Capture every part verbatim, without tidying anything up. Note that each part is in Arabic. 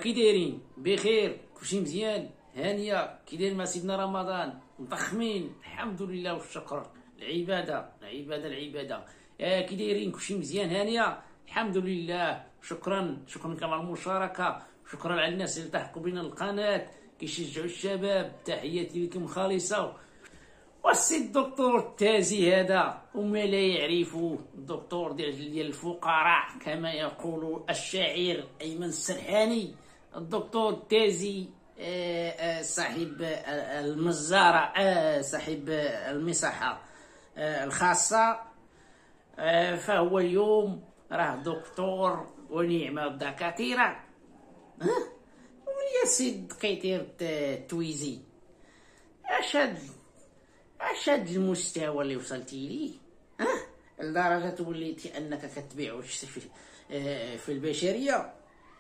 وكي دايرين بخير؟ كلشي مزيان؟ هانيه؟ كي داير مع سيدنا رمضان؟ مطخمين؟ الحمد لله والشكر. العباده العباده العباده. آه كي دايرين؟ كلشي مزيان؟ هانيه؟ الحمد لله. شكرا شكرا كما على المشاركه، شكرا على الناس اللي التحقوا بنا القناه كيشجعوا الشباب. تحياتي لكم خالصه. والسي الدكتور التازي هذا وما لا يعرفه، الدكتور ديال ديال الفقراء كما يقول الشاعر ايمن السرحاني. الدكتور التازي صاحب المزارة، صاحب المصحة الخاصة، فهو اليوم راه دكتور ونعمة الدكاترة. ويا سيد قيتير التويزي، اش هاد اش هاد المستوى اللي وصلتي ليه؟ ها لدرجة وليتي انك كتبيع في البشرية.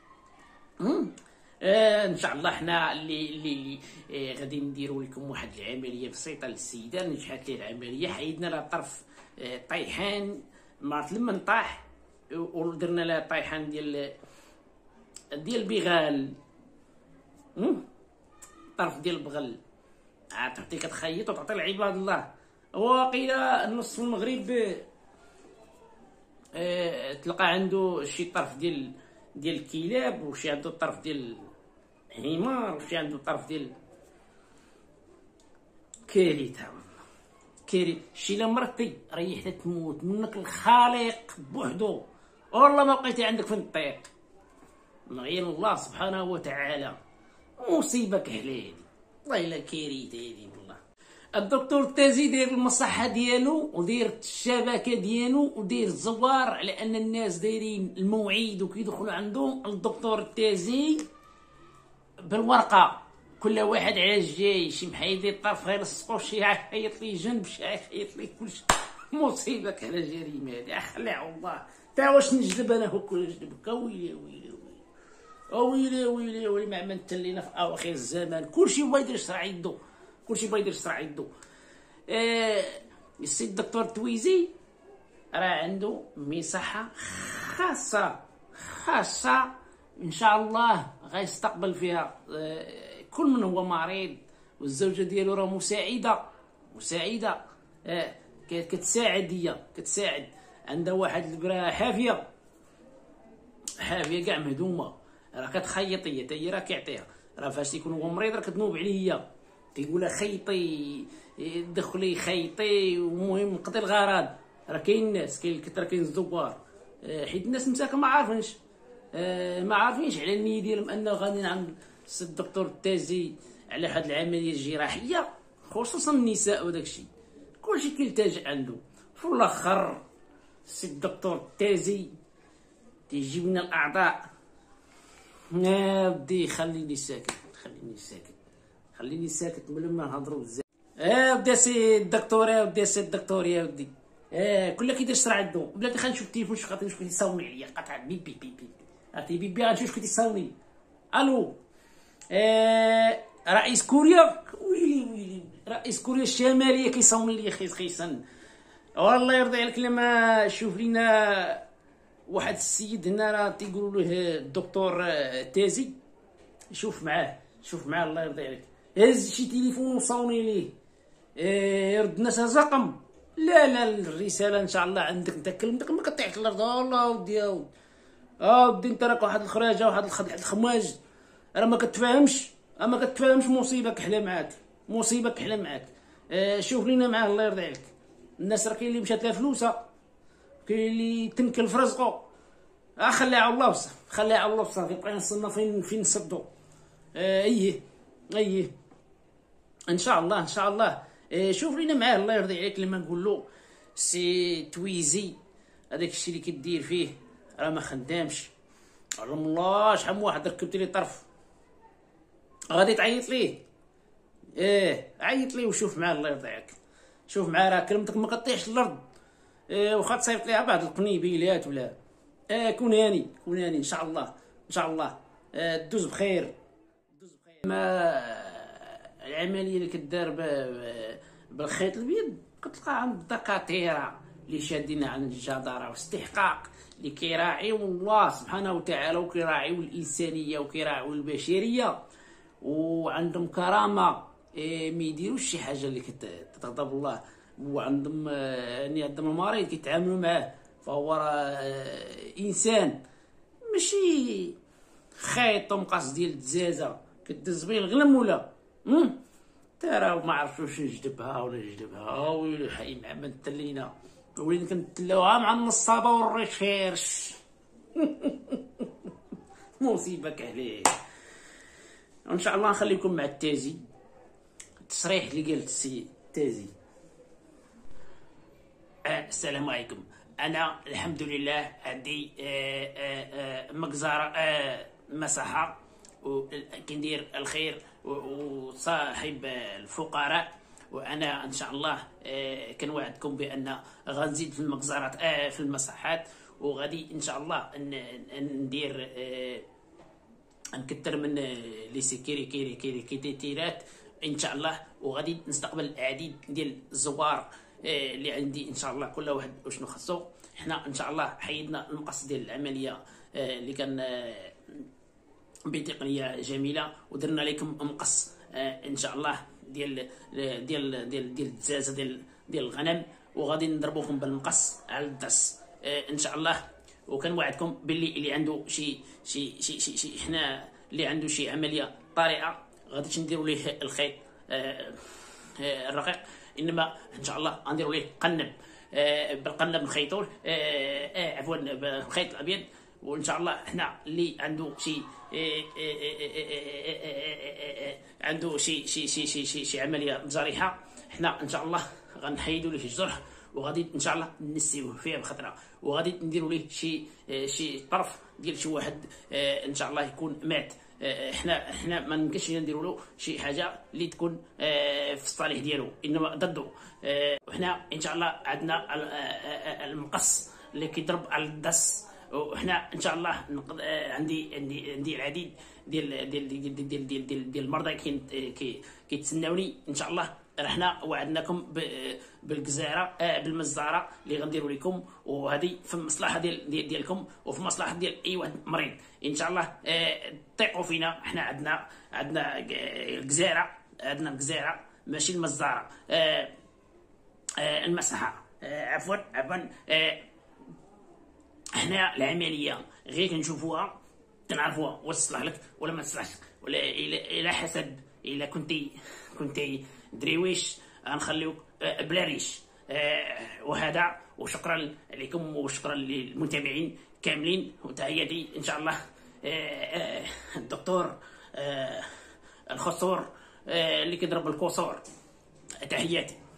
آه ان شاء الله حنا اللي اللي آه غادي نديروا لكم واحد العمليه بسيطه للسيده. نجحت ليه العمليه، حيدنا لها طرف آه طيحان مرت المنطاح، ودرنا لها طيحان ديال ديال البغال، طرف ديال البغل. عاد تعطي كتخيط وتعطي لعباد الله. واقيلا نص المغرب آه تلقى عنده شي طرف ديال ديال الكلاب، وشي عنده الطرف ديال الحمار، وشي عنده الطرف ديال كارثه. والله كارثه. شي لا مرتي ريحتها تموت منك الخالق بوحدو، والله ما بقيتي عندك فين تطيق. نعين الله سبحانه وتعالى. مصيبه كحله هادي، والله الا كارثه هادي والله. الدكتور التازي داير المصحه ديالو وداير الشبكه ديالو وداير الزوار على ان الناس دايرين الموعد وكيدخلوا عندهم الدكتور التازي بالورقه. كل واحد عاج جاي، شي محيدي الطرف غير السقو، شي عيط لي جنب، شي عيط لي كلشي. مصيبه كحله جريمه هادي. خليها الله. تا واش نجذب انا هو كل جذبك؟ ويلي ويلي ويلي ويلي ويلي ما عملت لينا في اواخر الزمان. كلشي بغا يدير شرع يدو، كلشي بغا يدير شرع يدو. آه السيد الدكتور التويزي راه عنده مصحه خاصه خاصه ان شاء الله غيستقبل فيها آه كل من هو مريض. والزوجه ديالو راه مساعده مساعده آه كتساعد، هي كتساعد. عندها واحد البرا حافيه حافيه كاع مهدومه، راه كتخيط هي حتى هي، راه كيعطيها. راه فاش تيكون هو مريض راه كتنوب عليه هي، تيقول لها خيطي دخلي خيطي، ومهم نقضي الغرض. راه كاين الناس، كاين الكثره، كاين الزوار، حيت الناس مساكن ما عارفينش ما عارفينش على النيه ديالهم انه غادي عند السيد الدكتور التازي على هاد العمليه الجراحيه، خصوصا النساء وداك الشيء. كلشي كيلتجئ عنده. في الاخر السيد الدكتور التازي تيجيب لنا الاعضاء. يا ودي خليني ساكت، خليني ساكت، خليني ساكت بلا ما نهضروا بزاف. اه ودي سي الدكتور، يا ودي سي الدكتور، يا ودي اه كل كيدير شرع عندو. بلاتي خلينا نشوف التليفون، شوف خاطر نشوف يصاوني عليا قطع بي بي بي بي. عرفتي بي بي غنشوف شكون تيصاوني. الو اه رئيس كوريا؟ ويلي ويلي رئيس كوريا الشماليه كيصاوني ليا خيس خيسن. والله يرضي عليك لما شوف لينا واحد السيد هنا راه تيقولوا له الدكتور تازي. شوف معاه شوف معاه الله يرضي عليك. هز شي تليفون وصاوني ليه. إيه يرد الناس الرقم. لا لا الرساله ان شاء الله عندك انت. كلمتك ما كطيحش الارض. والله ودي اه ودي انت راك واحد الخراجه، واحد الخماج، راه ما كتفاهمش، ما كتفاهمش. مصيبه كحله معاك، مصيبه كحله معاك. إيه شوف لينا معاه الله يرضي عليك. الناس راه كاين اللي مشات لها فلوسها، كاين اللي تنكل في رزقو. اه خليها على الله بصح، خليها على الله بصح. بقينا نصلنا فين فين نصدو. آه ايه ايه ان شاء الله ان شاء الله. آه شوف لينا معاه الله يرضي عليك. لما نقول له سي تويزي هذاك الشيء اللي كدير فيه راه ما خدامش. علم الله شحال من واحد ركبت ليه طرف غادي تعيط ليه. اه عيط ليه وشوف معاه الله يرضي عليك. شوف معاه راه كلمتك ما كطيحش الارض. اه واخا تصيفط ليها بعض القنيبيلات ولا. اه كون هاني كون هاني ان شاء الله ان شاء الله. اه دوز بخير دوز بخير. ما العمليه اللي كدار بالخيط الابيض كتلقى عند الدكاتره اللي شادين عن الجدارة واستحقاق، اللي كيراعيو الله سبحانه وتعالى وكيراعيو الإنسانية وكيراعيو البشرية وعندهم كرامة. إيه ما يديروش شي حاجة اللي كتغضب الله، وعندهم يعني عندهم المريض كيتعاملوا معاه فهو راه إنسان ماشي خيط ومقص ديال الدزازة كدز بيه الغلم ولا ترى ما عرفتش واش نجدبها ولا نجدبها ويلي حي مع من تلينا ولينا كنتلاوها مع النصابه والريشيرش. مصيبه كحليه. ان شاء الله نخليكم مع التازي، التصريح اللي قالت السي التازي. آه السلام عليكم. انا الحمد لله عندي آه آه آه مجزره آه مساحه وكندير الخير وصاحب الفقراء، وانا ان شاء الله كنوعدكم بان غنزيد في المجزرات في المساحات، وغادي ان شاء الله ندير نكثر من لي سيكيري كيري كيري كيتيرات ان شاء الله، وغادي نستقبل العديد ديال الزوار اللي عندي ان شاء الله كل واحد وشنو خصو. حنا ان شاء الله حيدنا المقص ديال العمليه اللي كان بتقنيه جميله ودرنا لكم مقص آه ان شاء الله ديال ديال ديال ديال الدزازه ديال ديال الغنم، وغادي نضربوكم بالمقص على الدس آه ان شاء الله. وكنوعدكم باللي اللي عنده شي شي شي شي, شي حنا اللي عنده شي عمليه طارئه غاديش نديروا ليه الخيط آه آه الرقيق، انما ان شاء الله غنديروا ليه قنب آه بالقنب نخيطوه آه آه عفوا بالخيط الابيض. وان شاء الله حنا اللي عنده شي عنده شي شي شي شي شي, شي عمليه جريحه حنا ان شاء الله غنحيدوا ليه الجرح وغادي ان شاء الله نسيوه فيها بخطره، وغادي نديروا ليه شي شي طرف ديال شي واحد ان شاء الله يكون مات. حنا حنا ما يمكنش نديروا له شي حاجه اللي تكون في الصالح ديالو انما ضده. وحنا ان شاء الله عندنا المقص اللي كيضرب على الدس، وحنا ان شاء الله عندي عندي عندي العديد ديال ديال ديال ديال ديال ديال, ديال المرضى كي كيتسناوني ان شاء الله. رحنا وعدناكم بالجزيره بالمزاره اللي غنديروا لكم، وهذه في المصلحه ديال ديالكم وفي مصلحه ديال اي واحد مريض ان شاء الله. ثقوا فينا، حنا عندنا عندنا الجزيره عندنا الجزيره ماشي المزاره المسحه عفوا عفوا. حنا العمليه غير كنشوفوها كنعرفوها واش تصلح لك ولا ما تصلحش، ولا الى حسب الا كنتي كنتي دريويش غنخليوك بلا ريش. وهذا وشكرا لكم وشكرا للمتابعين كاملين، وتحياتي ان شاء الله الدكتور الخصور اللي كيضرب الكسور. تحياتي.